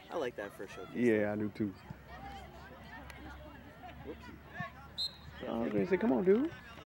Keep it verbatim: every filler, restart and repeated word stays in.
I like that for showcase. Yeah, I do too. Whoops. I was gonna say, come on, dude.